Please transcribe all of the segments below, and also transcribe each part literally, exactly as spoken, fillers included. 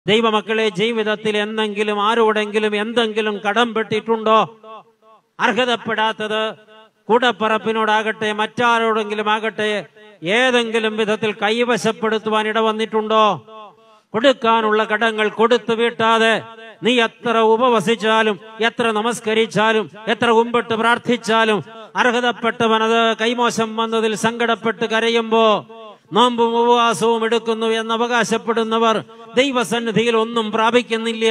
ദൈവമക്കളെ, ജീവിതത്തിൽ എന്തെങ്കിലും ആരോടെങ്കിലും എന്തെങ്കിലും കടം പെട്ടിട്ടുണ്ടോ? അർഹതപ്പെടാത്തത് കൂടപ്പറപ്പിനോടാകട്ടെ മറ്റാരോടെങ്കിലും ആകട്ടെ ഏതെങ്കിലും വിധത്തിൽ കൈവശപ്പെടുത്തുവാൻ ഇടവന്നിട്ടുണ്ടോ? കൊടുക്കാനുള്ള കടങ്ങൾ കൊടുത്തു വീട്ടാതെ നീ എത്ര ഉപവസിച്ചാലും എത്ര നമസ്കരിച്ചാലും എത്ര കുമ്പിട്ട് പ്രാർത്ഥിച്ചാലും അർഹതപ്പെട്ടവനത് കൈമോശം വന്നതിൽ സങ്കടപ്പെട്ട് കരയുമ്പോ നോമ്പും ഉപവാസവും എടുക്കുന്നു എന്ന് അവകാശപ്പെടുന്നവർ ദൈവസന്നിധിയിൽ ഒന്നും പ്രാപിക്കുന്നില്ല.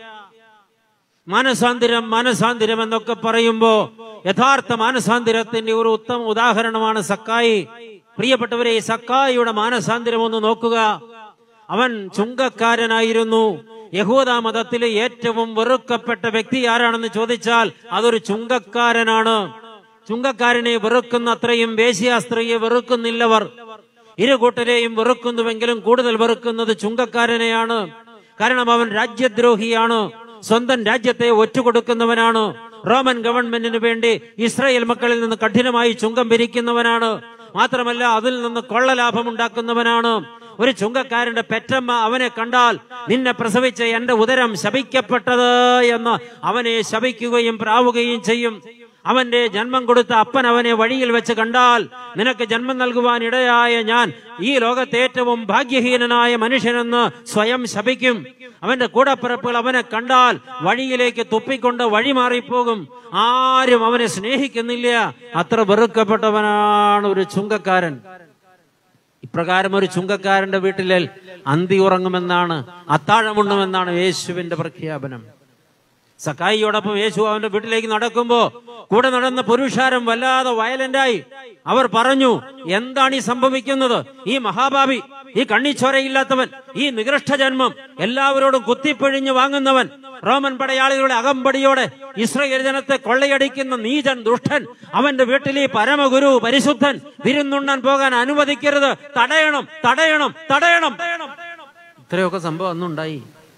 മാനസാന്തരം മാനസാന്തരം എന്നൊക്കെ പറയുമ്പോ യഥാർത്ഥ മാനസാന്തരത്തിന്റെ ഒരു ഉത്തമ ഉദാഹരണമാണ് സക്കായി. പ്രിയപ്പെട്ടവരെ, സക്കായിയുടെ മാനസാന്തരം ഒന്ന് നോക്കുക. അവൻ ചുങ്കക്കാരനായിരുന്നു. യഹൂദ മതത്തിലെ ഏറ്റവും വെറുക്കപ്പെട്ട വ്യക്തി ആരാണെന്ന് ചോദിച്ചാൽ അതൊരു ചുങ്കക്കാരനാണ്. ചുങ്കക്കാരനെ വെറുക്കുന്ന അത്രയും വേശ്യാസ്ത്രീയെ വെറുക്കുന്നില്ലവർ. ഇരുകൂട്ടരെയും വെറുക്കുന്നുവെങ്കിലും കൂടുതൽ വെറുക്കുന്നത് ചുങ്കക്കാരനെയാണ്. കാരണം അവൻ രാജ്യദ്രോഹിയാണ്, സ്വന്തം രാജ്യത്തെ ഒറ്റുകൊടുക്കുന്നവനാണ്, റോമൻ ഗവൺമെന്റിന് വേണ്ടി ഇസ്രായേൽ മക്കളിൽ നിന്ന് കഠിനമായി ചുങ്കം പിരിക്കുന്നവനാണ്, മാത്രമല്ല അതിൽ നിന്ന് കൊള്ളലാഭം ഉണ്ടാക്കുന്നവനാണ്. ഒരു ചുങ്കക്കാരന്റെ പെറ്റമ്മ അവനെ കണ്ടാൽ നിന്നെ പ്രസവിച്ച എന്റെ ഉദരം ശപിക്കപ്പെട്ടത് എന്ന് അവനെ ശപിക്കുകയും പ്രാവുകയും ചെയ്യും. അവന്റെ ജന്മം കൊടുത്ത അപ്പൻ അവനെ വഴിയിൽ വെച്ച് കണ്ടാൽ നിനക്ക് ജന്മം നൽകുവാൻ ഇടയായ ഞാൻ ഈ ലോകത്തെ ഏറ്റവും ഭാഗ്യഹീനനായ മനുഷ്യനെന്ന് സ്വയം ശപിക്കും. അവന്റെ കൂടപ്പിറപ്പുകൾ അവനെ കണ്ടാൽ വഴിയിലേക്ക് തുപ്പിക്കൊണ്ട് വഴിമാറിപ്പോകും. ആരും അവനെ സ്നേഹിക്കുന്നില്ല. അത്ര വെറുക്കപ്പെട്ടവനാണ് ഒരു ചുങ്കക്കാരൻ. ഇപ്രകാരം ഒരു ചുങ്കക്കാരന്റെ വീട്ടിൽ അന്തി ഉറങ്ങുമെന്നാണ്, അത്താഴമുണ്ണുമെന്നാണ് യേശുവിന്റെ പ്രഖ്യാപനം. സക്കായിയോടൊപ്പം യേശു അവന്റെ വീട്ടിലേക്ക് നടക്കുമ്പോ കൂടെ നടന്ന പുരുഷാരം വല്ലാതെ വയലന്റായി. അവർ പറഞ്ഞു, എന്താണ് ഈ സംഭവിക്കുന്നത്? ഈ മഹാഭാവി, ഈ കണ്ണിച്ചോരയില്ലാത്തവൻ, ഈ നികൃഷ്ട ജന്മം, എല്ലാവരോടും കുത്തിപ്പിഴിഞ്ഞു വാങ്ങുന്നവൻ, റോമൻ പടയാളികളുടെ അകമ്പടിയോടെ ഇസ്രായേൽ ജനത്തെ കൊള്ളയടിക്കുന്ന നീചൻ, ദുഷ്ടൻ, അവന്റെ വീട്ടിൽ ഈ പരമഗുരു പരിശുദ്ധൻ വിരുന്നുണ്ണാൻ പോകാൻ അനുവദിക്കരുത്, തടയണം തടയണം തടയണം. ഇത്രയൊക്കെ സംഭവം അന്നുണ്ടായി.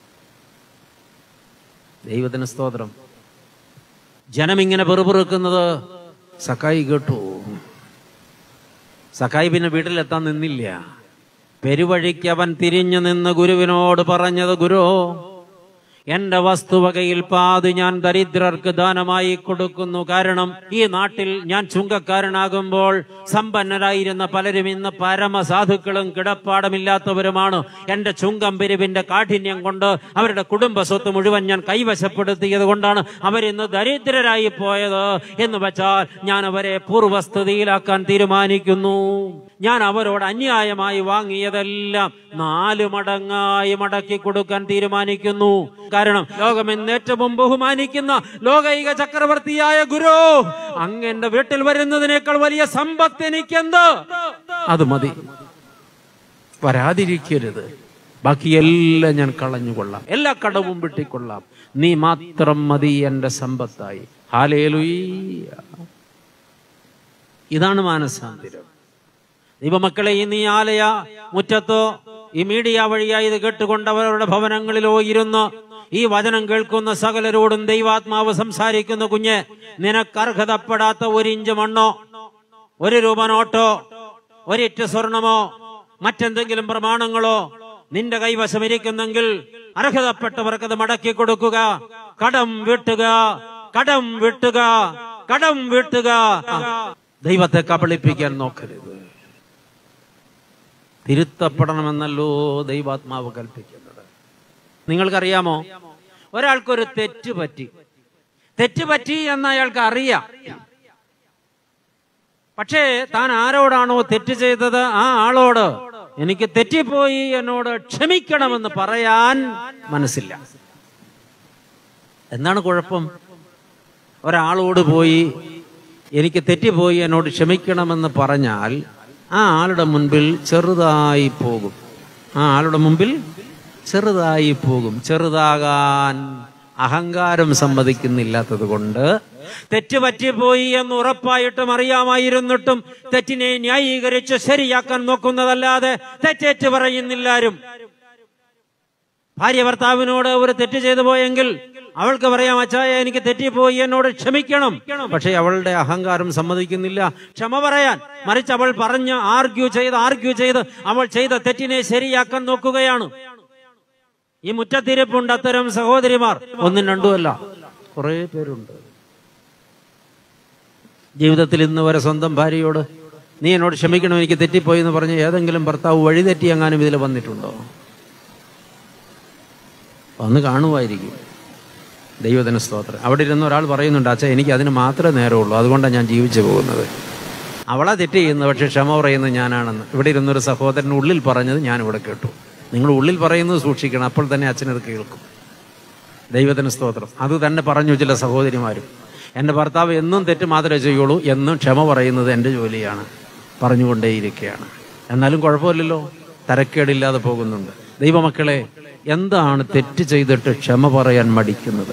ദൈവത്തിന് സ്തോത്രം. ജനം ഇങ്ങനെ പെറുപെറുക്കുന്നത് സക്കായി കേട്ടു. സക്കായി പിന്നെ വീട്ടിലെത്താൻ നിന്നില്ല. പെരുവഴിക്ക് അവൻ തിരിഞ്ഞു നിന്ന് ഗുരുവിനോട് പറഞ്ഞത്, ഗുരു, എന്റെ വസ്തുവകയിൽ പാതി ഞാൻ ദരിദ്രർക്ക് ദാനമായി കൊടുക്കുന്നു. കാരണം ഈ നാട്ടിൽ ഞാൻ ചുങ്കക്കാരനാകുമ്പോൾ സമ്പന്നരായിരുന്ന പലരും ഇന്ന് പരമസാധുക്കളും കിടപ്പാടമില്ലാത്തവരുമാണ്. എന്റെ ചുങ്കം പിരിവിന്റെ കാഠിന്യം കൊണ്ട് അവരുടെ കുടുംബ സ്വത്ത് മുഴുവൻ ഞാൻ കൈവശപ്പെടുത്തിയത് കൊണ്ടാണ് അവരിന്ന് ദരിദ്രരായി പോയത്. എന്ന് വെച്ചാൽ ഞാൻ അവരെ പൂർവ്വസ്ഥിതിയിലാക്കാൻ തീരുമാനിക്കുന്നു. ഞാൻ അവരോട് അന്യായമായി വാങ്ങിയതെല്ലാം നാല് മടങ്ങായി മടക്കി കൊടുക്കാൻ തീരുമാനിക്കുന്നു. കാരണം ലോകം ഇന്ന് ഏറ്റവും ബഹുമാനിക്കുന്ന ലോകൈക ചക്രവർത്തിയായ ഗുരു, അങ്ങ് എന്റെ വീട്ടിൽ വരുന്നതിനേക്കാൾ വലിയ സമ്പത്ത് എനിക്കെന്ത്? അത് മതി, വരാതിരിക്കരുത്. ബാക്കിയെല്ലാം ഞാൻ കളഞ്ഞുകൊള്ളാം, എല്ലാ കടവും വിട്ടിക്കൊള്ളാം, നീ മാത്രം മതി എന്റെ സമ്പത്തായി. ഹല്ലേലൂയ. ഇതാണ് മാനസാന്തരം. ദൈവമക്കളെ, ഇന്ന് ഈ ആലയ മുറ്റത്തോ ഈ മീഡിയ വഴിയായി ഇത് കേട്ടുകൊണ്ട് അവരുടെ ഭവനങ്ങളിലോ ഇരുന്ന് ഈ വചനം കേൾക്കുന്ന സകലരോടും ദൈവാത്മാവ് സംസാരിക്കുന്ന, കുഞ്ഞ്, നിനക്ക് അർഹതപ്പെടാത്ത ഒരു ഇഞ്ച് മണ്ണോ ഒരു രൂപ നോട്ടോ ഒരിറ്റ് സ്വർണമോ മറ്റെന്തെങ്കിലും പ്രമാണങ്ങളോ നിന്റെ കൈവശം ഇരിക്കുന്നെങ്കിൽ അർഹതപ്പെട്ടവർക്കത് മടക്കി കൊടുക്കുക. കടം വീട്ടുക, കടം വീട്ടുക, കടം വീട്ടുക. ദൈവത്തെ കബളിപ്പിക്കാൻ നോക്കരുത്. തിരുത്തപ്പെടണമെന്നല്ലോ ദൈവാത്മാവ് കൽപ്പിക്കുന്നത്. നിങ്ങൾക്കറിയാമോ, ഒരാൾക്കൊരു തെറ്റ് പറ്റി തെറ്റ് പറ്റി എന്ന് അയാൾക്ക് അറിയാം. പക്ഷേ താൻ ആരോടാണോ തെറ്റ് ചെയ്തത് ആ ആളോട് എനിക്ക് തെറ്റിപ്പോയി, എന്നോട് ക്ഷമിക്കണമെന്ന് പറയാൻ മനസ്സില്ല. എന്താണ് കുഴപ്പം? ഒരാളോട് പോയി എനിക്ക് തെറ്റിപ്പോയി, എന്നോട് ക്ഷമിക്കണമെന്ന് പറഞ്ഞാൽ ആ ആളുടെ മുൻപിൽ ചെറുതായി പോകും. ആ ആളുടെ മുമ്പിൽ ചെറുതായി പോകും. ചെറുതാകാൻ അഹങ്കാരം സമ്മതിക്കുന്നില്ലാത്തത് കൊണ്ട് തെറ്റ് പറ്റിപ്പോയി എന്ന് ഉറപ്പായിട്ടും അറിയാമായിരുന്നിട്ടും തെറ്റിനെ ന്യായീകരിച്ച് ശരിയാക്കാൻ നോക്കുന്നതല്ലാതെ തെറ്റേറ്റ് പറയുന്നില്ലാരും. ഭാര്യ ഭർത്താവിനോട് ഒരു തെറ്റ് ചെയ്തു പോയെങ്കിൽ അവൾക്ക് പറയാം, അച്ചായ എനിക്ക് തെറ്റിപ്പോയി, എന്നോട് ക്ഷമിക്കണം. പക്ഷെ അവളുടെ അഹങ്കാരം സമ്മതിക്കുന്നില്ല ക്ഷമ പറയാൻ. മറിച്ച് അവൾ പറഞ്ഞ് ആർഗ്യൂ ചെയ്ത് ആർഗ്യൂ ചെയ്ത് അവൾ ചെയ്ത തെറ്റിനെ ശരിയാക്കാൻ നോക്കുകയാണ്. ഈ മുറ്റത്തിരിപ്പുണ്ട് അത്തരം സഹോദരിമാർ, ഒന്നും രണ്ടുമല്ല, കുറെ പേരുണ്ട്. ജീവിതത്തിൽ ഇന്ന് വരെ സ്വന്തം ഭാര്യയോട് നീ എന്നോട് ക്ഷമിക്കണം, എനിക്ക് തെറ്റിപ്പോയി എന്ന് പറഞ്ഞ് ഏതെങ്കിലും ഭർത്താവ് വഴിതെറ്റി എങ്ങാനും ഇതിൽ വന്നിട്ടുണ്ടോ? വന്ന് കാണുമായിരിക്കും. ദൈവത്തിന് സ്തോത്രം. അവിടെ ഇരുന്ന ഒരാൾ പറയുന്നുണ്ട്, അച്ഛാ എനിക്ക് അതിന് മാത്രമേ നേരമുള്ളൂ, അതുകൊണ്ടാണ് ഞാൻ ജീവിച്ചു പോകുന്നത്. അവളാ തെറ്റ് ചെയ്യുന്നത്, പക്ഷെ ക്ഷമ പറയുന്നത് ഞാനാണെന്ന് ഇവിടെ ഇരുന്നൊരു സഹോദരൻ ഉള്ളിൽ പറഞ്ഞത് ഞാനിവിടെ കേട്ടു. നിങ്ങൾ ഉള്ളിൽ പറയുന്നത് സൂക്ഷിക്കണം, അപ്പോൾ തന്നെ അച്ഛനത് കേൾക്കും. ദൈവത്തിന് സ്തോത്രം. അത് തന്നെ പറഞ്ഞു ചില സഹോദരിമാരും, എൻ്റെ ഭർത്താവ് എന്നും തെറ്റ് മാത്രമേ ചെയ്യുള്ളൂ, എന്നും ക്ഷമ പറയുന്നത് എൻ്റെ ജോലിയാണ്, പറഞ്ഞുകൊണ്ടേയിരിക്കുകയാണ്. എന്നാലും കുഴപ്പമില്ലല്ലോ, തരക്കേടില്ലാതെ പോകുന്നുണ്ട്. ദൈവമക്കളെ, എന്താണ് തെറ്റ് ചെയ്തിട്ട് ക്ഷമ പറയാൻ മടിക്കുന്നത്?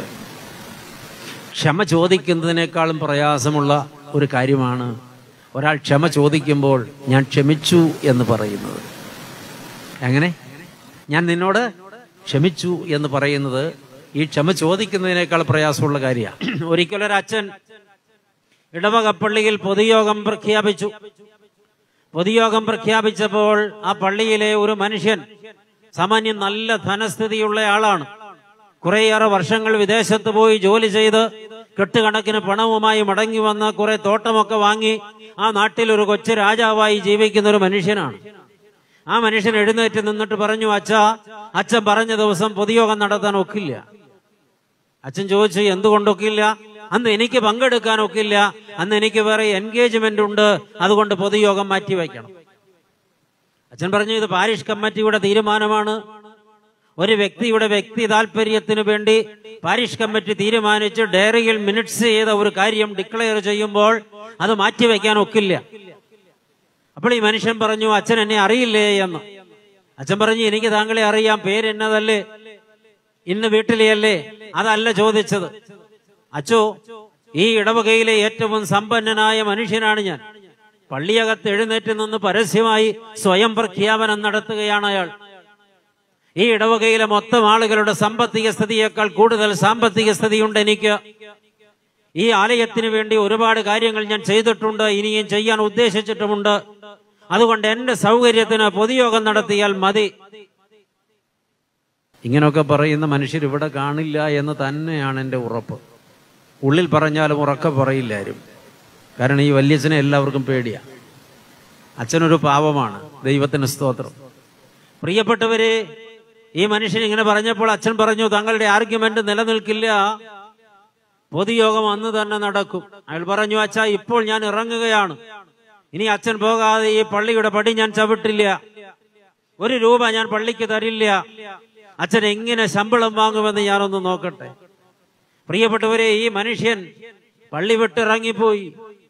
ക്ഷമ ചോദിക്കുന്നതിനേക്കാളും പ്രയാസമുള്ള ഒരു കാര്യമാണ് ഒരാൾ ക്ഷമ ചോദിക്കുമ്പോൾ ഞാൻ ക്ഷമിച്ചു എന്ന് പറയുന്നത്. എങ്ങനെ? ഞാൻ നിന്നോട് ക്ഷമിച്ചു എന്ന് പറയുന്നത് ഈ ക്ഷമ ചോദിക്കുന്നതിനേക്കാൾ പ്രയാസമുള്ള കാര്യമാണ്. ഒരിക്കലൊരച്ഛൻ ഇടവകപ്പള്ളിയിൽ പൊതുയോഗം പ്രഖ്യാപിച്ചു. പൊതുയോഗം പ്രഖ്യാപിച്ചപ്പോൾ ആ പള്ളിയിലെ ഒരു മനുഷ്യൻ സാമാന്യം നല്ല ധനസ്ഥിതിയുള്ള ആളാണ്. കുറേയേറെ വർഷങ്ങൾ വിദേശത്ത് പോയി ജോലി ചെയ്ത് കെട്ടുകണക്കിന് പണവുമായി മടങ്ങി വന്ന് കുറെ തോട്ടമൊക്കെ വാങ്ങി ആ നാട്ടിൽ ഒരു കൊച്ചു രാജാവായി ജീവിക്കുന്ന ഒരു മനുഷ്യനാണ്. ആ മനുഷ്യൻ എഴുന്നേറ്റ് നിന്നിട്ട് പറഞ്ഞു, അച്ഛാ, അച്ഛൻ പറഞ്ഞ ദിവസം പൊതുയോഗം നടത്താൻ ഒക്കില്ല. അച്ഛൻ ചോദിച്ചു, എന്തുകൊണ്ടൊക്കില്ല? അന്ന് എനിക്ക് പങ്കെടുക്കാൻ ഒക്കില്ല, അന്ന് എനിക്ക് വേറെ എൻഗേജ്മെന്റ് ഉണ്ട്, അതുകൊണ്ട് പൊതുയോഗം മാറ്റിവെക്കണം. അച്ഛൻ പറഞ്ഞു, ഇത് പാരിഷ് കമ്മിറ്റിയുടെ തീരുമാനമാണ്. ഒരു വ്യക്തിയുടെ വ്യക്തി താല്പര്യത്തിന് വേണ്ടി പാരിഷ് കമ്മിറ്റി തീരുമാനിച്ച് ഡയറിയിൽ മിനിറ്റ്സ് ചെയ്ത ഒരു കാര്യം ഡിക്ലെയർ ചെയ്യുമ്പോൾ അത് മാറ്റിവെക്കാൻ ഒക്കില്ല. അപ്പോൾ ഈ മനുഷ്യൻ പറഞ്ഞു, അച്ഛൻ എന്നെ അറിയില്ലേ എന്ന്. അച്ഛൻ പറഞ്ഞു, എനിക്ക് താങ്കളെ അറിയാം, പേരെന്നതല്ലേ, ഇന്ന് വീട്ടിലെയല്ലേ, അതല്ല ചോദിച്ചത്. അച്ചോ, ഈ ഇടവകയിലെ ഏറ്റവും സമ്പന്നനായ മനുഷ്യനാണ് ഞാൻ. പള്ളിയകത്ത് എഴുന്നേറ്റ് നിന്ന് പരസ്യമായി സ്വയം പ്രഖ്യാപനം നടത്തുകയാണ് അയാൾ. ഈ ഇടവകയിലെ മൊത്തം ആളുകളുടെ സാമ്പത്തിക സ്ഥിതിയേക്കാൾ കൂടുതൽ സാമ്പത്തിക സ്ഥിതിയുണ്ട് എനിക്ക്. ഈ ആലയത്തിന് വേണ്ടി ഒരുപാട് കാര്യങ്ങൾ ഞാൻ ചെയ്തിട്ടുണ്ട്, ഇനിയും ചെയ്യാൻ ഉദ്ദേശിച്ചിട്ടുമുണ്ട്. അതുകൊണ്ട് എന്റെ സൗകര്യത്തിന് പൊതുയോഗം നടത്തിയാൽ മതി. ഇങ്ങനെയൊക്കെ പറയുന്ന മനുഷ്യർ ഇവിടെ കാണില്ല എന്ന് തന്നെയാണ് എൻ്റെ ഉറപ്പ്. ഉള്ളിൽ പറഞ്ഞാലും ഉറക്കെ പറയില്ലാരും. കാരണം ഈ വല്യച്ഛനെ എല്ലാവർക്കും പേടിയാണ്. അച്ഛനൊരു പാവമാണ്. ദൈവത്തിന് സ്തോത്രം. പ്രിയപ്പെട്ടവരെ, ഈ മനുഷ്യൻ ഇങ്ങനെ പറഞ്ഞപ്പോൾ അച്ഛൻ പറഞ്ഞു, താങ്കളുടെ ആർഗ്യുമെന്റ് നിലനിൽക്കില്ല, പൊതുയോഗം അന്ന് തന്നെ നടക്കും. അയാൾ പറഞ്ഞു, അച്ഛാ, ഇപ്പോൾ ഞാൻ ഇറങ്ങുകയാണ്, ഇനി അച്ഛൻ പോകാതെ ഈ പള്ളിയുടെ പടി ഞാൻ ചവിട്ടില്ല, ഒരു രൂപ ഞാൻ പള്ളിക്ക് തരില്ല. അച്ഛൻ എങ്ങനെ ശമ്പളം വാങ്ങുമെന്ന് ഞാനൊന്ന് നോക്കട്ടെ. പ്രിയപ്പെട്ടവരെ, ഈ മനുഷ്യൻ പള്ളി വിട്ടിറങ്ങിപ്പോയി.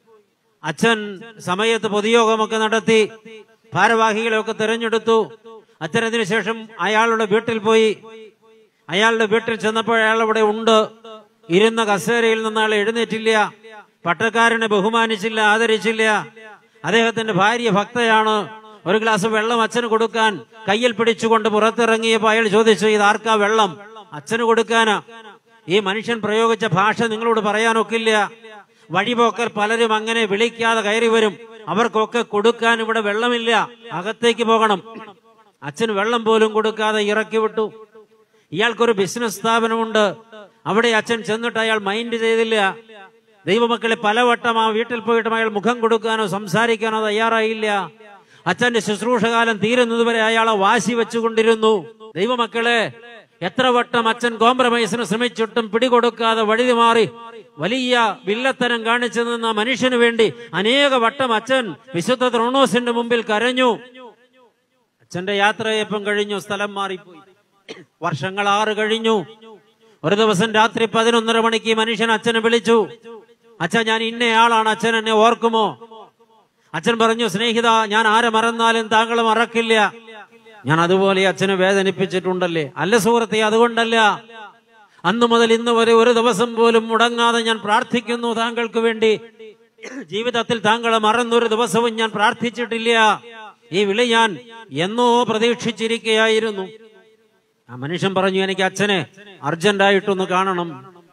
അച്ഛൻ സമയത്ത് പൊതുയോഗമൊക്കെ നടത്തി, ഭാരവാഹികളെയൊക്കെ തിരഞ്ഞെടുത്തു. അച്ഛൻ അതിനു ശേഷം അയാളുടെ വീട്ടിൽ പോയി. അയാളുടെ വീട്ടിൽ ചെന്നപ്പോൾ അയാൾ അവിടെ ഉണ്ട്. ഇരുന്ന കസേരയിൽ നിന്ന് അയാൾ എഴുന്നേറ്റില്ല. പട്ടക്കാരനെ ബഹുമാനിച്ചില്ല, ആദരിച്ചില്ല. അദ്ദേഹത്തിന്റെ ഭാര്യ ഭക്തയാണ്. ഒരു ഗ്ലാസ് വെള്ളം അച്ഛന് കൊടുക്കാൻ കയ്യിൽ പിടിച്ചുകൊണ്ട് പുറത്തിറങ്ങിയപ്പോൾ അയാൾ ചോദിച്ചു, ഇത് ആർക്കാ വെള്ളം? അച്ഛന് കൊടുക്കാനാ. ഈ മനുഷ്യൻ പ്രയോഗിച്ച ഭാഷ നിങ്ങളോട് പറയാനൊക്കില്ല. വഴിപോക്കർ പലരും അങ്ങനെ വിളിക്കാതെ കയറി വരും. അവർക്കൊക്കെ കൊടുക്കാൻ ഇവിടെ വെള്ളമില്ല, അകത്തേക്ക് പോകണം. അച്ഛന് വെള്ളം പോലും കൊടുക്കാതെ ഇറക്കി വിട്ടു. ഇയാൾക്കൊരു ബിസിനസ് സ്ഥാപനമുണ്ട്. അവിടെ അച്ഛൻ ചെന്നിട്ട് അയാൾ മൈൻഡ് ചെയ്തില്ല. ദൈവമക്കളെ, പലവട്ടം ആ വീട്ടിൽ പോയിട്ടും അയാൾ മുഖം കൊടുക്കാനോ സംസാരിക്കാനോ തയ്യാറായില്ല. അച്ഛന്റെ ശുശ്രൂഷകാലം തീരുന്നതുവരെ അയാളെ വാശി വെച്ചുകൊണ്ടിരുന്നു. ദൈവമക്കളെ, എത്ര വട്ടം അച്ഛൻ കോംപ്രമൈസിന് ശ്രമിച്ചിട്ടും പിടികൊടുക്കാതെ വഴുതി മാറി വലിയ വില്ലത്തരം കാണിച്ചു നിന്ന മനുഷ്യന് വേണ്ടി അനേക വട്ടം അച്ഛൻ വിശുദ്ധ ത്രോണോസിന്റെ മുമ്പിൽ കരഞ്ഞു. അച്ഛന്റെ യാത്രയപ്പം കഴിഞ്ഞു, സ്ഥലം മാറിപ്പോയി. വർഷങ്ങൾ ആറ് കഴിഞ്ഞു. ഒരു ദിവസം രാത്രി പതിനൊന്നര മണിക്ക് ഈ മനുഷ്യൻ അച്ഛനെ വിളിച്ചു. അച്ഛാ, ഞാൻ ഇന്നയാളാണ്, അച്ഛൻ എന്നെ ഓർക്കുമോ? അച്ഛൻ പറഞ്ഞു, സ്നേഹിത, ഞാൻ ആരെ മറന്നാലും താങ്കൾ മറക്കില്ല. ഞാൻ അതുപോലെ അച്ഛനെ വേദനിപ്പിച്ചിട്ടുണ്ടല്ലേ? അല്ല സുഹൃത്തെ, അതുകൊണ്ടല്ല. അന്നു മുതൽ ഇന്ന് വരെ ഒരു ദിവസം പോലും മുടങ്ങാതെ ഞാൻ പ്രാർത്ഥിക്കുന്നു താങ്കൾക്ക് വേണ്ടി. ജീവിതത്തിൽ താങ്കളെ മറന്നൊരു ദിവസവും ഞാൻ പ്രാർത്ഥിച്ചിട്ടില്ല. ഈ വിളി ഞാൻ എന്നോ പ്രതീക്ഷിച്ചിരിക്കുകയായിരുന്നു. ആ മനുഷ്യൻ പറഞ്ഞു, എനിക്ക് അച്ഛനെ അർജന്റായിട്ടൊന്ന് കാണണം.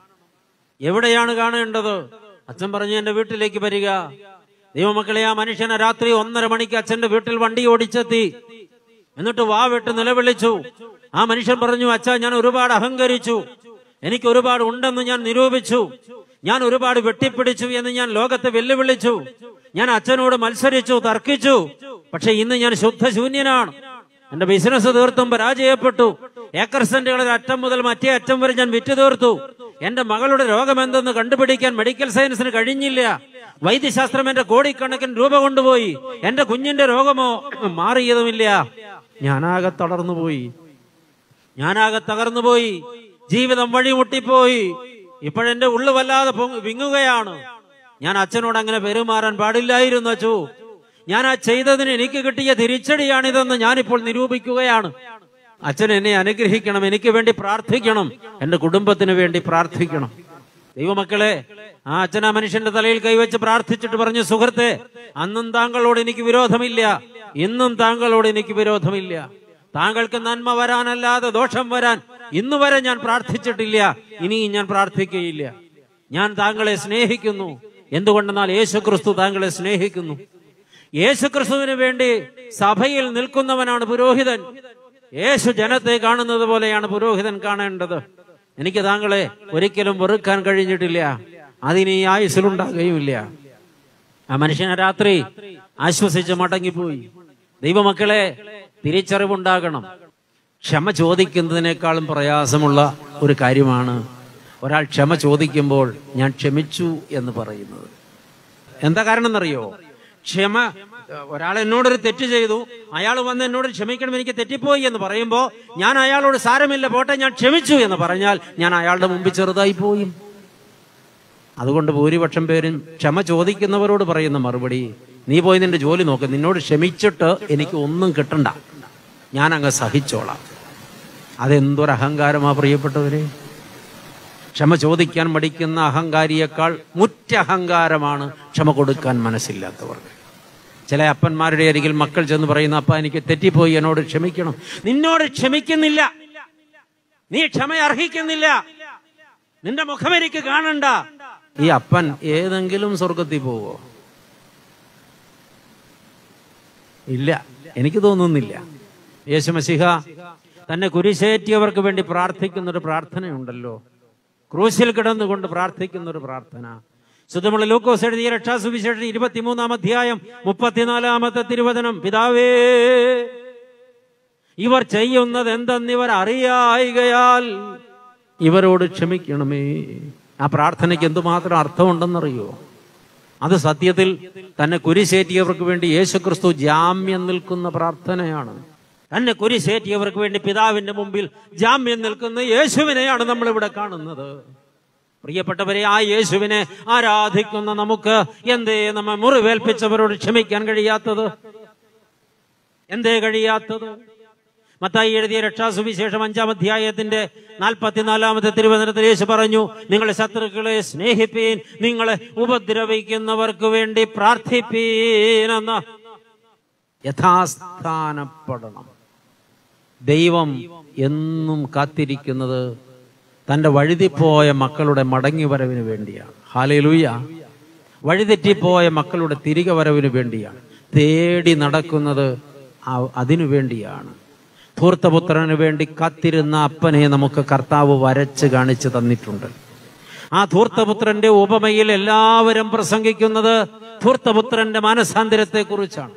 എവിടെയാണ് കാണേണ്ടത്? അച്ഛൻ പറഞ്ഞു, എന്റെ വീട്ടിലേക്ക് വരിക. ദൈവമക്കളെ, ആ മനുഷ്യനെ രാത്രി ഒന്നര മണിക്ക് അച്ഛന്റെ വീട്ടിൽ വണ്ടി ഓടിച്ചെത്തി. എന്നിട്ട് വാ വിട്ട് നിലവിളിച്ചു, ആ മനുഷ്യൻ പറഞ്ഞു, അച്ഛാ, ഞാൻ ഒരുപാട് അഹങ്കരിച്ചു, എനിക്ക് ഒരുപാട് ഉണ്ടെന്ന് ഞാൻ നിരൂപിച്ചു, ഞാൻ ഒരുപാട് വെട്ടിപ്പിടിച്ചു എന്ന് ഞാൻ ലോകത്തെ വെല്ലുവിളിച്ചു, ഞാൻ അച്ഛനോട് മത്സരിച്ചു, തർക്കിച്ചു. പക്ഷെ ഇന്ന് ഞാൻ ശുദ്ധശൂന്യനാണ്. എന്റെ ബിസിനസ് തീർത്തും പരാജയപ്പെട്ടു. ഏക്കർ സെന്റുകളിൽ അറ്റം മുതൽ മറ്റേ അറ്റം വരെ ഞാൻ വിറ്റു തീർത്തു. എന്റെ മകളുടെ രോഗം എന്തെന്ന് കണ്ടുപിടിക്കാൻ മെഡിക്കൽ സയൻസിന് കഴിഞ്ഞില്ല. വൈദ്യശാസ്ത്രം എന്റെ കോടിക്കണക്കിന് രൂപ കൊണ്ടുപോയി. എന്റെ കുഞ്ഞിന്റെ രോഗമോ മാറിയതുമില്ല. ഞാനാകെ തളർന്നുപോയി, ഞാനാകെ തകർന്നുപോയി. ജീവിതം വഴിമുട്ടിപ്പോയി. ഇപ്പോഴെന്റെ ഉള്ളു വല്ലാതെ വിങ്ങുകയാണ്. ഞാൻ അച്ഛനോട് അങ്ങനെ പെരുമാറാൻ പാടില്ലായിരുന്നു അച്ചു. ഞാൻ ആ ചെയ്തതിന് എനിക്ക് കിട്ടിയ തിരിച്ചടിയാണിതെന്ന് ഞാനിപ്പോൾ നിരൂപിക്കുകയാണ്. അച്ഛൻ എന്നെ അനുഗ്രഹിക്കണം, എനിക്ക് വേണ്ടി പ്രാർത്ഥിക്കണം, എന്റെ കുടുംബത്തിന് വേണ്ടി പ്രാർത്ഥിക്കണം. ദൈവമക്കളെ, ആ അച്ഛൻ ആ മനുഷ്യന്റെ തലയിൽ കൈവച്ച് പ്രാർത്ഥിച്ചിട്ട് പറഞ്ഞു, സുഹൃത്തെ, അന്നും താങ്കളോട് എനിക്ക് വിരോധമില്ല, ഇന്നും താങ്കളോട് എനിക്ക് വിരോധമില്ല. താങ്കൾക്ക് നന്മ വരാനല്ലാതെ ദോഷം വരാൻ ഇന്നു വരെ ഞാൻ പ്രാർത്ഥിച്ചിട്ടില്ല, ഇനിയും ഞാൻ പ്രാർത്ഥിക്കുകയില്ല. ഞാൻ താങ്കളെ സ്നേഹിക്കുന്നു. എന്തുകൊണ്ടെന്നാൽ യേശുക്രിസ്തു താങ്കളെ സ്നേഹിക്കുന്നു. യേശുക്രിസ്തുവിന് വേണ്ടി സഭയിൽ നിൽക്കുന്നവനാണ് പുരോഹിതൻ. യേശു ജനത്തെ കാണുന്നത് പോലെയാണ് പുരോഹിതൻ കാണേണ്ടത്. എനിക്ക് താങ്കളെ ഒരിക്കലും വെറുക്കാൻ കഴിഞ്ഞിട്ടില്ല, അതിന് ഈ ആയുസ്സിലുണ്ടാകുകയുമില്ല. ആ മനുഷ്യനെ രാത്രി ആശ്വസിച്ച് മടങ്ങിപ്പോയി. ദൈവമക്കളെ, തിരിച്ചറിവുണ്ടാകണം. ക്ഷമ ചോദിക്കുന്നതിനേക്കാളും പ്രയാസമുള്ള ഒരു കാര്യമാണ് ഒരാൾ ക്ഷമ ചോദിക്കുമ്പോൾ ഞാൻ ക്ഷമിച്ചു എന്ന് പറയുന്നത്. എന്താ കാരണം എന്നറിയോ? ക്ഷമ, ഒരാൾ എന്നോടൊരു തെറ്റ് ചെയ്തു, അയാൾ വന്ന് എന്നോട് ക്ഷമിക്കണം, എനിക്ക് തെറ്റിപ്പോയി എന്ന് പറയുമ്പോൾ ഞാൻ അയാളോട് സാരമില്ല പോട്ടെ ഞാൻ ക്ഷമിച്ചു എന്ന് പറഞ്ഞാൽ ഞാൻ അയാളുടെ മുമ്പിൽ ചെറുതായി പോയി. അതുകൊണ്ട് ഭൂരിപക്ഷം പേരും ക്ഷമ ചോദിക്കുന്നവരോട് പറയുന്ന മറുപടി, നീ പോയി നിന്റെ ജോലി നോക്ക്, നിന്നോട് ക്ഷമിച്ചിട്ട് എനിക്ക് ഒന്നും കിട്ടണ്ട, ഞാൻ അങ്ങ് സഹിച്ചോളാം. അതെന്തൊരു അഹങ്കാരമാ പ്രിയപ്പെട്ടവരെ. ക്ഷമ ചോദിക്കാൻ മടിക്കുന്ന അഹങ്കാരിയേക്കാൾ മുറ്റഹങ്കാരമാണ് ക്ഷമ കൊടുക്കാൻ മനസ്സില്ലാത്തവർക്ക്. ചില അപ്പന്മാരുടെ അരികിൽ മക്കൾ ചെന്ന് പറയുന്ന, അപ്പ എനിക്ക് തെറ്റിപ്പോയി, എന്നോട് ക്ഷമിക്കണം. നിന്നോട് ക്ഷമിക്കുന്നില്ല, നീ ക്ഷമ അർഹിക്കുന്നില്ല, നിന്റെ മുഖം എനിക്ക് കാണണ്ട. ഈ അപ്പൻ ഏതെങ്കിലും സ്വർഗത്തിൽ പോവോ? ഇല്ല, എനിക്ക് തോന്നുന്നില്ല. യേശു മശിഹ തന്നെ കുരിശേറ്റിയവർക്ക് വേണ്ടി പ്രാർത്ഥിക്കുന്ന ഒരു പ്രാർത്ഥനയുണ്ടല്ലോ, ക്രൂശിൽ കിടന്നുകൊണ്ട് പ്രാർത്ഥിക്കുന്ന ഒരു പ്രാർത്ഥന. ശുദ്ധമുള്ള ലൂക്കോസ് എഴുതിയ രക്ഷാസുവിശേഷം ഇരുപത്തിമൂന്നാം അധ്യായം മുപ്പത്തിനാലാമത്തെ തിരുവചനം, പിതാവേ, ഇവർ ചെയ്യുന്നത് എന്തെന്നിവർ അറിയായികയാൽ ഇവരോട് ക്ഷമിക്കണമേ. ആ പ്രാർത്ഥനയ്ക്ക് എന്തുമാത്രം അർത്ഥമുണ്ടെന്നറിയോ? അത് സത്യത്തിൽ തന്നെ കുരിശേറ്റിയവർക്ക് വേണ്ടി യേശുക്രിസ്തു ജാമ്യം നിൽക്കുന്ന പ്രാർത്ഥനയാണ്. തന്നെ കുരിശേറ്റിയവർക്ക് വേണ്ടി പിതാവിന്റെ മുമ്പിൽ ജാമ്യം നിൽക്കുന്ന യേശുവിനെയാണ് നമ്മൾ ഇവിടെ കാണുന്നത്. പ്രിയപ്പെട്ടവരെ, ആ യേശുവിനെ ആരാധിക്കുന്ന നമുക്ക് എന്തേ നമ്മെ മുറിവേൽപ്പിച്ചവരോട് ക്ഷമിക്കാൻ കഴിയാത്തത്? എന്തേ കഴിയാത്തത്? മത്തായി എഴുതിയ രക്ഷാസുവിശേഷം അഞ്ചാം അധ്യായത്തിന്റെ നാൽപ്പത്തിനാലാമത്തെ തിരുവചനത്തിൽ യേശു പറഞ്ഞു, നിങ്ങളെ ശത്രുക്കളെ സ്നേഹിപ്പീൻ, നിങ്ങളെ ഉപദ്രവിക്കുന്നവർക്ക് വേണ്ടി പ്രാർത്ഥിപ്പീൻ എന്ന്. യഥാസ്ഥാനപ്പെടണം. ദൈവം എന്നും കാത്തിരിക്കുന്നത് തന്റെ വഴിതെറ്റിപ്പോയ മക്കളുടെ മടങ്ങി വരവിന് വേണ്ടിയാണ്. ഹല്ലേലൂയ. വഴിതെറ്റിപ്പോയ മക്കളുടെ തിരികെ വരവിന് വേണ്ടിയാണ്. തേടി നടക്കുന്നത് അതിനു വേണ്ടിയാണ്. ധൂർത്തപുത്രന് വേണ്ടി കാത്തിരുന്ന അപ്പനെ നമുക്ക് കർത്താവ് വരച്ച് കാണിച്ചു തന്നിട്ടുണ്ട്. ആ ധൂർത്തപുത്രന്റെ ഉപമയിൽ എല്ലാവരും പ്രസംഗിക്കുന്നത് ധൂർത്തപുത്രന്റെ മാനസാന്തരത്തെ കുറിച്ചാണ്.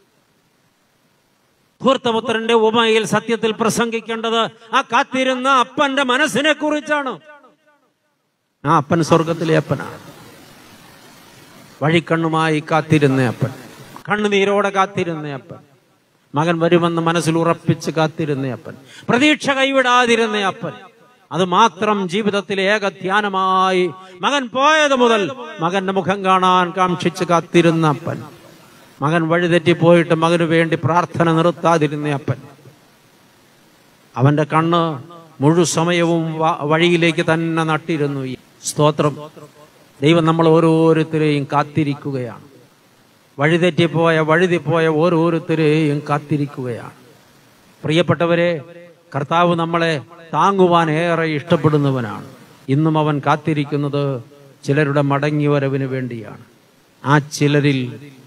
ധൂർത്തപുത്രന്റെ ഉപമയിൽ സത്യത്തിൽ പ്രസംഗിക്കേണ്ടത് ആ കാത്തിരുന്ന അപ്പന്റെ മനസ്സിനെ കുറിച്ചാണ്. ആ അപ്പൻ സ്വർഗത്തിലെ അപ്പനാണ്. വഴിക്കണ്ണുമായി കാത്തിരുന്ന അപ്പൻ, കണ്ണുനീരോടെ കാത്തിരുന്ന അപ്പൻ, മകൻ വരുമെന്ന് മനസ്സിൽ ഉറപ്പിച്ച് കാത്തിരുന്ന അപ്പൻ, പ്രതീക്ഷ കൈവിടാതിരുന്ന അപ്പൻ, അത് മാത്രം ജീവിതത്തിലെ ഏക ധ്യാനമായി മകൻ പോയത് മുതൽ മകന്റെ മുഖം കാണാൻ കാക്ഷിച്ച് കാത്തിരുന്ന അപ്പൻ, മകൻ വഴിതെറ്റിപ്പോയിട്ട് മകന് വേണ്ടി പ്രാർത്ഥന നിർത്താതിരുന്ന അപ്പൻ, അവന്റെ കണ്ണ് മുഴു സമയവും വഴിയിലേക്ക് തന്നെ നട്ടിരുന്നു. സ്തോത്രം. ദൈവം നമ്മൾ ഓരോരുത്തരെയും കാത്തിരിക്കുകയാണ്. വഴിതെറ്റിപ്പോയ വഴുതിപ്പോയ ഓരോരുത്തരെയും കാത്തിരിക്കുകയാണ്. പ്രിയപ്പെട്ടവരെ, കർത്താവ് നമ്മളെ താങ്ങുവാൻ ഏറെ ഇഷ്ടപ്പെടുന്നവനാണ്. ഇന്നും അവൻ കാത്തിരിക്കുന്നത് ചിലരുടെ മടങ്ങി വരവിന് വേണ്ടിയാണ്. ആ ചിലരിൽ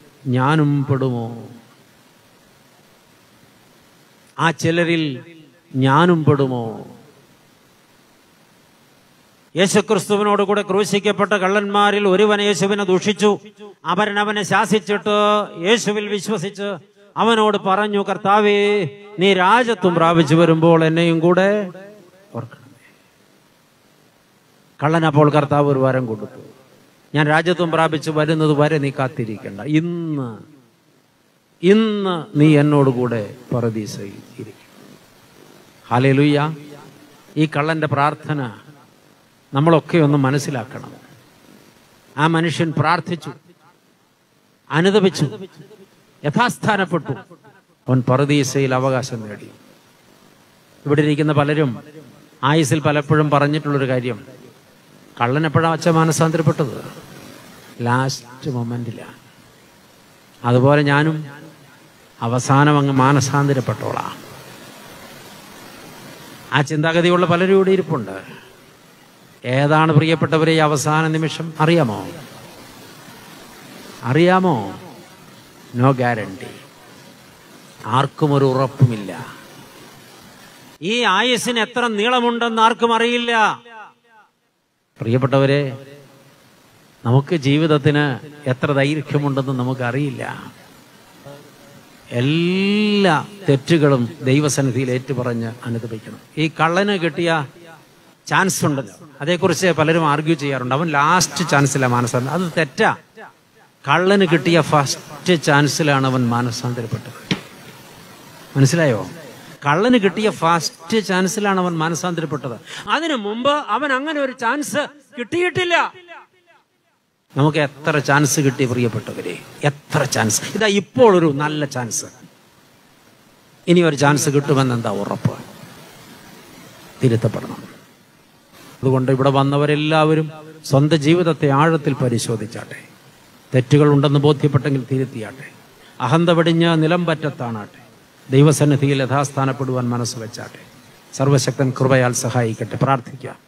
ഞാനും പെടുമോ? ആ ചിലരിൽ ഞാനും പെടുമോ? യേശുക്രിസ്തുവിനോട് കൂടെ ക്രൂശിക്കപ്പെട്ട കള്ളന്മാരിൽ ഒരുവൻ യേശുവിനെ ദൂഷിച്ചു. അവൻ അവനെ ശാസിച്ചിട്ട് യേശുവിൽ വിശ്വസിച്ച് അവനോട് പറഞ്ഞു, കർത്താവേ, നീ രാജത്വം പ്രാപിച്ചു വരുമ്പോൾ എന്നെയും കൂടെ ഓർക്കണമേ. കള്ളനപ്പോൾ കർത്താവ് ഒരു വരം കൊടുത്തു, ഞാൻ രാജത്വം പ്രാപിച്ചു വരുന്നത് വരെ നീ കാത്തിരിക്കണ്ട, ഇന്ന് ഇന്ന് നീ എന്നോട് കൂടെ പറുദീസയിൽ ഇരിക്കും. ഹല്ലേലൂയ. ഈ കള്ളന്റെ പ്രാർത്ഥന നമ്മളൊക്കെ ഒന്ന് മനസ്സിലാക്കണം. ആ മനുഷ്യൻ പ്രാർത്ഥിച്ചു, അനുതപിച്ചു, യഥാസ്ഥാനപ്പെട്ടു, അവൻ പറുദീസയിൽ അവകാശം നേടി. ഇവിടെ ഇരിക്കുന്ന പലരും ആയുസിൽ പലപ്പോഴും പറഞ്ഞിട്ടുള്ളൊരു കാര്യം, കള്ളനെപ്പോഴാണ് അച്ഛൻ മാനസാന്തരപ്പെട്ടത്? ലാസ്റ്റ് മൊമെന്റിലാണ്. അതുപോലെ ഞാനും അവസാനം അങ്ങ് മാനസാന്തരപ്പെട്ടോളാം. ആ ചിന്താഗതിയുള്ള പലരും ഇവിടെ ഇരിപ്പുണ്ട്. ഏതാണ് പ്രിയപ്പെട്ടവരെ ഈ അവസാന നിമിഷം? അറിയാമോ? അറിയാമോ? No guarantee. ആർക്കും ഒരു ഉറപ്പുമില്ല. ഈ ആയുസ്സിന് എത്ര നീളമുണ്ടെന്ന് ആർക്കും അറിയില്ല. പ്രിയപ്പെട്ടവരെ, നമുക്ക് ജീവിതത്തിന് എത്ര ദൈർഘ്യമുണ്ടെന്ന് നമുക്കറിയില്ല. എല്ലാ തെറ്റുകളും ദൈവസന്നിധിയിൽ ഏറ്റുപറഞ്ഞ് അനുദപിക്കണം. ഈ കള്ളന് കിട്ടിയ ചാൻസ് ഉണ്ടല്ലോ, അതേക്കുറിച്ച് പലരും ആർഗ്യൂ ചെയ്യാറുണ്ട്. അവൻ ലാസ്റ്റ് ചാൻസിലാണ് മാനസാന്തരം. അത് തെറ്റാ. കള്ളന് കിട്ടിയ ഫസ്റ്റ് ചാൻസിലാണ് അവൻ മാനസാന്തരപ്പെട്ടത്. മനസ്സിലായോ? കള്ളന് കിട്ടിയ ഫസ്റ്റ് ചാൻസിലാണ് അവൻ മാനസാന്തരപ്പെട്ടത്. അതിനു മുമ്പ് അവൻ അങ്ങനെ ഒരു ചാൻസ് കിട്ടിയിട്ടില്ല. നമുക്ക് എത്ര ചാൻസ് കിട്ടി പ്രിയപ്പെട്ടവരെ, എത്ര ചാൻസ്! ഇതാ ഇപ്പോൾ ഒരു നല്ല ചാൻസ്, ഇനി ഒരു ചാൻസ് കിട്ടുമെന്നെന്താ ഉറപ്പ്? തിരുത്തപ്പെടണം. അതുകൊണ്ട് ഇവിടെ വന്നവരെല്ലാവരും സ്വന്തം ജീവിതത്തെ ആഴത്തിൽ പരിശോധിച്ചാട്ടെ. തെറ്റുകൾ ഉണ്ടെന്ന് ബോധ്യപ്പെട്ടെങ്കിൽ തിരുത്തിയാട്ടെ. അഹന്ത വെടിഞ്ഞ് നിലം പറ്റത്താണാട്ടെ. ദൈവസന്നിധിയിൽ യഥാസ്ഥാനപ്പെടുവാൻ മനസ്സ് വെച്ചാട്ടെ. സർവശക്തൻ കൃപയാൽ സഹായിക്കട്ടെ. പ്രാർത്ഥിക്കാം.